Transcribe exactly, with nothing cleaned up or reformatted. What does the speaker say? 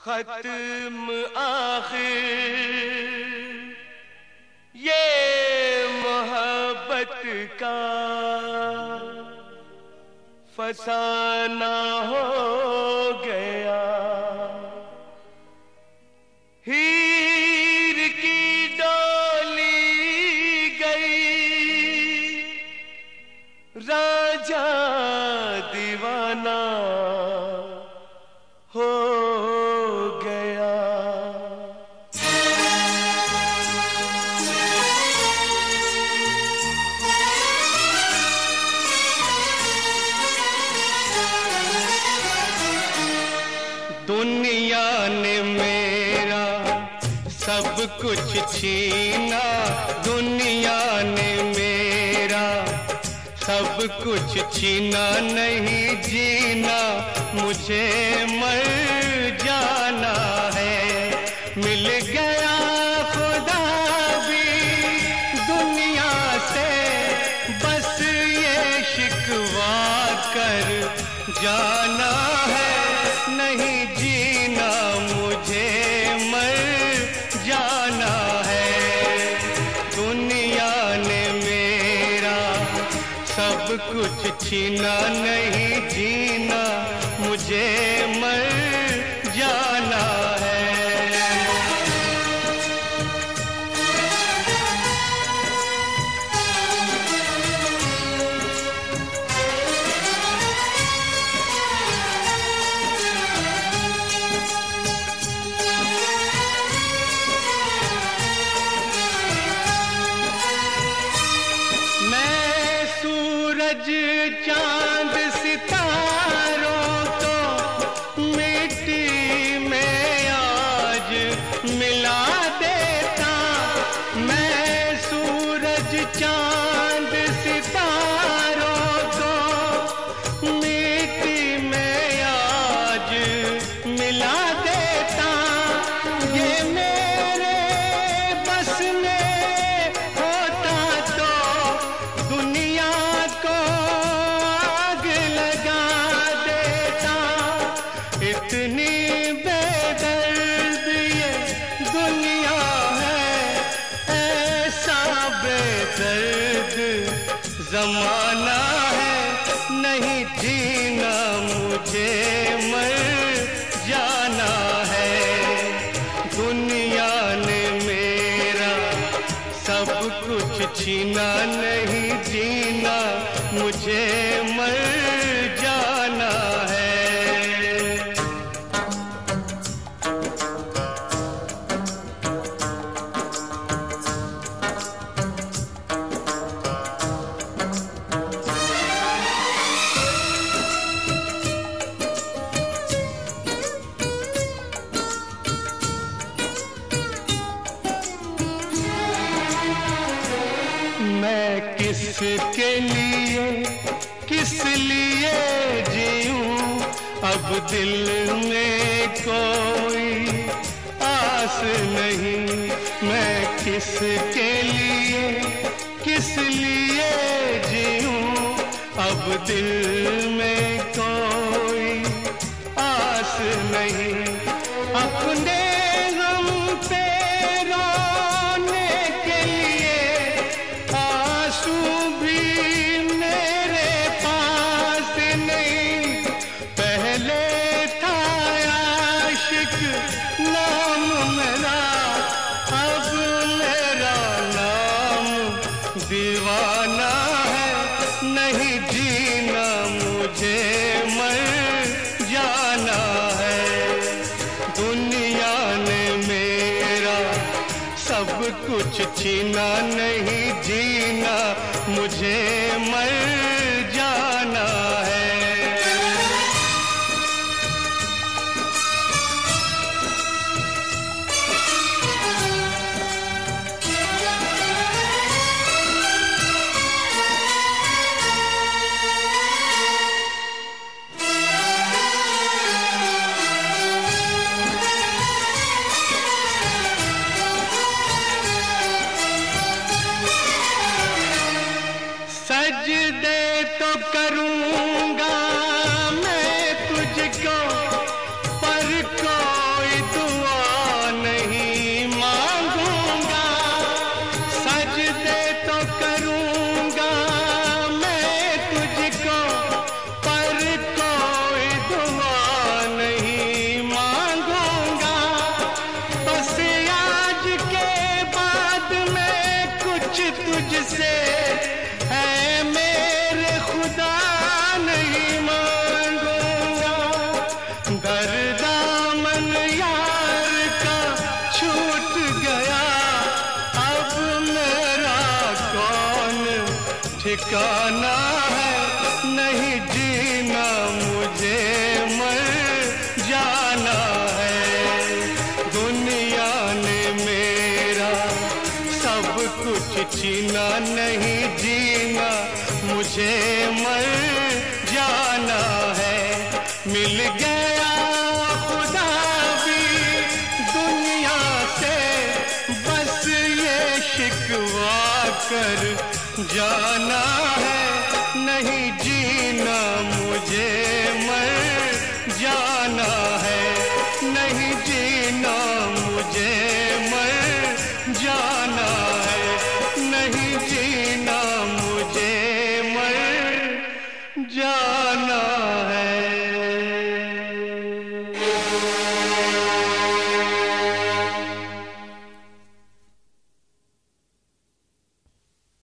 खत्म आखिर ये मोहब्बत का फसाना हो गया। हीर की डोली गई, राजा दीवाना हो गया। दुनिया ने मेरा सब कुछ छीना, दुनिया ने मेरा सब कुछ छीना, नहीं जीना मुझे मर जाना है। मिल गया खुदा भी दुनिया से, बस ये शिकवा कर जाना है। नहीं जीना मुझे मर जाना है। दुनिया ने मेरा सब कुछ छीना, नहीं जीना मुझे मर जाना है। चांद सितारों को मिट्टी में आज मिला देता, मैं सूरज चांद सितारों को मिट्टी में आज मिला देता। ये मेरे बस में होता तो दुनिया को इतनी बेदर्द ये दुनिया है, ऐसा बेदर्द जमाना है। नहीं जीना मुझे मर जाना है। दुनिया ने मेरा सब कुछ छीना, नहीं जीना मुझे मर जाना है। मैं किसके लिए किस लिए जीऊं, अब दिल में कोई आस नहीं। मैं किसके लिए किस लिए जीऊं, अब दिल में कोई आस नहीं। अपने गम पे रोने के लिए आंसू भी मेरे पास नहीं। पहले था आशिक नाम मेरा, अब मेरा नाम दीवाना है। नहीं जीना मुझे मर जाना है। दुनिया ने मेरा सब कुछ छीना, नहीं जीना मुझे मर जाना है। सजदे ठिकाना है, नहीं जीना मुझे मर जाना है। दुनिया ने मेरा सब कुछ छीना, नहीं जीना मुझे मर जाना है। मिल गया खुदा भी दुनिया से, बस ये शिकवा कर जाना है। नहीं जीना मुझे मर जाना है, नहीं जीना मुझे मर जाना